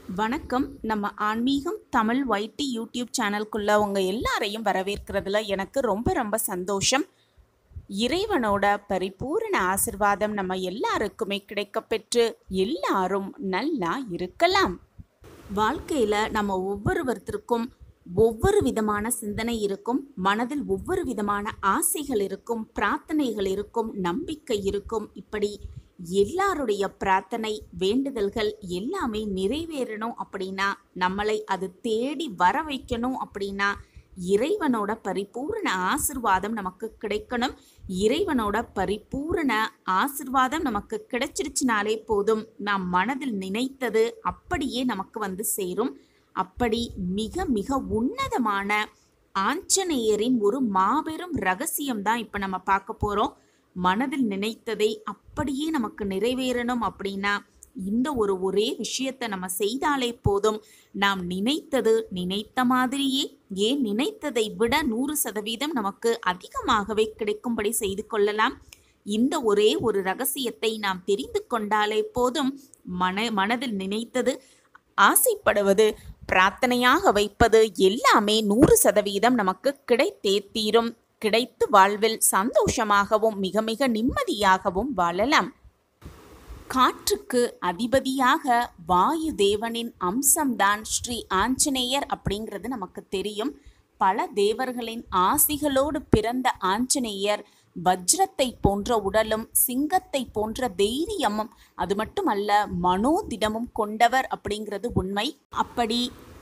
வணக்கம். நம்ம ஆன்மீகம் தமிழ் வைட்டி யூடியூப் சேனலுக்குள்ள உங்க எல்லாரையும் வரவேற்கிறதுல எனக்கு ரொம்ப சந்தோஷம். இறைவனோட பரிபூரண ஆசிர்வாதம் நம்ம எல்லாருக்குமே கிடைக்கப்பெற்று எல்லாரும் நல்லா இருக்கலாம். வாழ்க்கையில நம்ம ஒவ்வொருவருக்கும் ஒவ்வொரு விதமான சிந்தனை இருக்கும், மனதில் ஒவ்வொரு விதமான ஆசைகள் இருக்கும், பிரார்த்தனைகள் இருக்கும், நம்பிக்கை இருக்கும். இப்படி எல்லாருடைய பிரார்த்தனை வேண்டுதல்கள் எல்லாமே நிறைவேறணும் அப்படின்னா, நம்மளை அது தேடி வர வைக்கணும் அப்படின்னா, இறைவனோட பரிபூரண ஆசிர்வாதம் நமக்கு கிடைக்கணும். இறைவனோட பரிபூரண ஆசிர்வாதம் நமக்கு கிடைச்சிருச்சுனாலே போதும், நாம் மனதில் நினைத்தது அப்படியே நமக்கு வந்து சேரும். அப்படி மிக உன்னதமான ஆஞ்சநேயரின் ஒரு மாபெரும் ரகசியம்தான் இப்போ நம்ம பார்க்க போகிறோம். மனதில் நினைத்ததை அப்படியே நமக்கு நிறைவேறணும் அப்படின்னா, இந்த ஒரே விஷயத்தை நம்ம செய்தாலே போதும், நாம் நினைத்தது நினைத்த மாதிரியே, ஏன் நினைத்ததை விட 100% நமக்கு அதிகமாகவே கிடைக்கும்படி செய்து கொள்ளலாம். இந்த ஒரே ஒரு ரகசியத்தை நாம் தெரிந்து கொண்டாலே போதும், மனதில் நினைத்தது, ஆசைப்படுவது, பிரார்த்தனையாக வைப்பது எல்லாமே 100% நமக்கு கிடைத்தே தீரும். கிடைத்து வாழ்வில் சந்தோஷமாகவும் மிக நிம்மதியாகவும் வாழலாம். காற்றுக்கு அதிபதியாக வாயு தேவனின் அம்சம்தான் ஸ்ரீ ஆஞ்சநேயர் அப்படிங்கிறது நமக்கு தெரியும். பல தேவர்களின் ஆசிகளோடு பிறந்த ஆஞ்சநேயர் வஜ்ரத்தை போன்ற உடலும், சிங்கத்தை போன்ற தைரியமும், அது மட்டுமல்ல மனோதிடமும் கொண்டவர் அப்படிங்கிறது உண்மை. அப்படி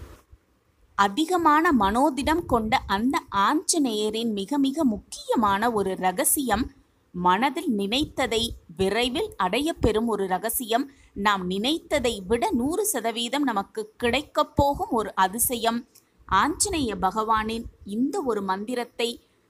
அதிகமான மனோதிடம் கொண்ட அந்த ஆஞ்சநேயரின் மிக முக்கியமான ஒரு ரகசியம், மனதில் நினைத்ததை விரைவில் அடைய பெறும் ஒரு ரகசியம். நாம் நினைத்ததை விட 100% நமக்கு கிடைக்கப் போகும் ஒரு அதிசயம். ஆஞ்சநேய பகவானின் இந்த ஒரு மந்திரத்தை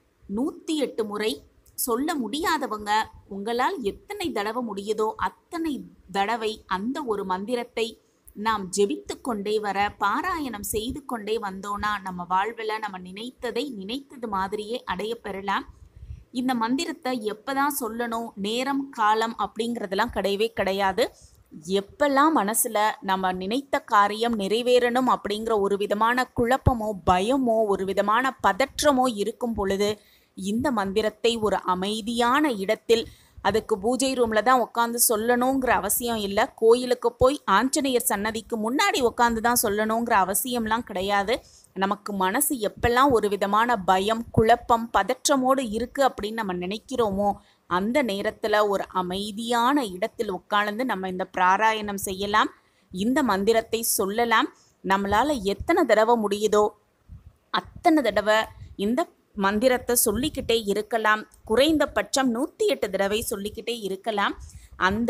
108 முறை சொல்ல முடியாதவங்க, உங்களால் எத்தனை தடவை முடியுதோ அத்தனை தடவை அந்த ஒரு மந்திரத்தை நாம் ஜெபித்து கொண்டே வர, பாராயணம் செய்து கொண்டே வந்தோன்னா நம்ம வாழ்வில் நம்ம நினைத்தது மாதிரியே அடைய பெறலாம். இந்த மந்திரத்தை எப்போதான் சொல்லணும், நேரம் காலம் அப்படிங்கிறதெல்லாம் கிடையவே கிடையாது. எப்பெல்லாம் மனசில் நம்ம நினைத்த காரியம் நிறைவேறணும் அப்படிங்கிற ஒரு விதமான குழப்பமோ பயமோ ஒரு விதமான பதற்றமோ இருக்கும் பொழுது, இந்த மந்திரத்தை ஒரு அமைதியான இடத்தில், அதுக்கு பூஜை ரூமில் தான் உட்காந்து சொல்லணுங்கிற அவசியம் இல்லை. கோயிலுக்கு போய் ஆஞ்சநேயர் சன்னதிக்கு முன்னாடி உட்காந்து தான் சொல்லணுங்கிற அவசியம்லாம் கிடையாது. நமக்கு மனசு எப்பெல்லாம் ஒரு விதமான பயம், குழப்பம், பதற்றமோடு இருக்குது அப்படின்னு நம்ம நினைக்கிறோமோ, அந்த நேரத்தில் ஒரு அமைதியான இடத்தில் உட்கார்ந்து நம்ம இந்த பாராயணம் செய்யலாம். இந்த மந்திரத்தை சொல்லலாம். நம்மளால் எத்தனை தடவை முடியுதோ அத்தனை தடவை இந்த மந்திரத்தை சொல்லிக்கிட்டே இருக்கலாம். குறைந்தபட்சம் 108 தடவை சொல்லிக்கிட்டே இருக்கலாம். அந்த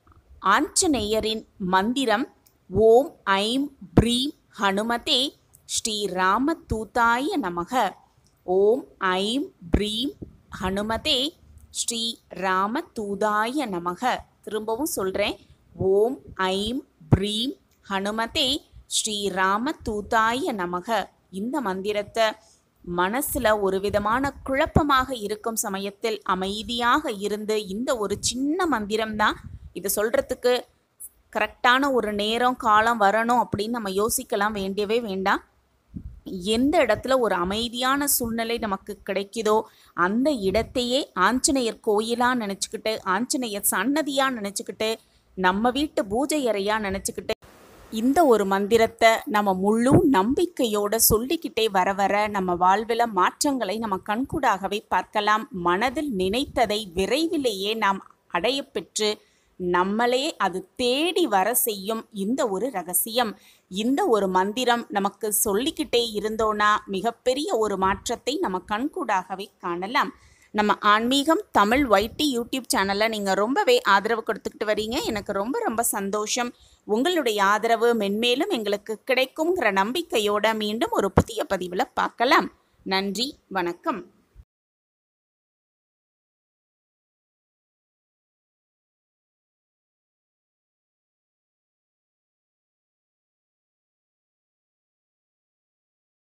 ஆஞ்சநேயரின் மந்திரம் ஓம் ஐம் ப்ரீம் ஹனுமதே ஸ்ரீ ராமதூதாய நமக. ஓம் ஐம் ப்ரீம் ஹனுமதே ஸ்ரீ ராமதூதாய நமக. திரும்பவும் சொல்கிறேன். ஓம் ஐம் ப்ரீம் ஹனுமதே ஸ்ரீ ராமதூதாய நமக. இந்த மந்திரத்தை மனசில் ஒரு விதமான குழப்பமாக இருக்கும் சமயத்தில் அமைதியாக இருந்து, இந்த ஒரு சின்ன மந்திரம்தான், இதை சொல்கிறதுக்கு கரெக்டான ஒரு நேரம் காலம் வரணும் அப்படின்னு நம்ம யோசிக்கலாம் வேண்டியவே வேண்டாம். எந்த இடத்துல ஒரு அமைதியான சூழ்நிலை நமக்கு கிடைக்குதோ அந்த இடத்தையே ஆஞ்சநேயர் கோயிலாக நினச்சிக்கிட்டு, ஆஞ்சநேயர் சன்னதியாக நினச்சிக்கிட்டு, நம்ம வீட்டு பூஜை அறையாக நினச்சிக்கிட்டு இந்த ஒரு மந்திரத்தை நம்ம முழு நம்பிக்கையோடு சொல்லிக்கிட்டே வர நம்ம வாழ்வில் மாற்றங்களை நம்ம கண்கூடாகவே பார்க்கலாம். மனதில் நினைத்ததை விரைவிலேயே நாம் அடைய பெற்று நம்மளே அது தேடி வர செய்யும் இந்த ஒரு ரகசியம். இந்த ஒரு மந்திரம் நமக்கு சொல்லிக்கிட்டே இருந்தோன்னா மிகப்பெரிய ஒரு மாற்றத்தை நம்ம கண்கூடாகவே காணலாம். நம்ம ஆன்மீகம் தமிழ் வைட்டி யூடியூப் சேனலில் நீங்கள் ரொம்பவே ஆதரவு கொடுத்துக்கிட்டு வரீங்க. எனக்கு ரொம்ப சந்தோஷம். உங்களுடைய ஆதரவு மென்மேலும் எங்களுக்கு கிடைக்குங்கிற நம்பிக்கையோட மீண்டும் ஒரு புதிய பதிவில் பார்க்கலாம். நன்றி, வணக்கம்.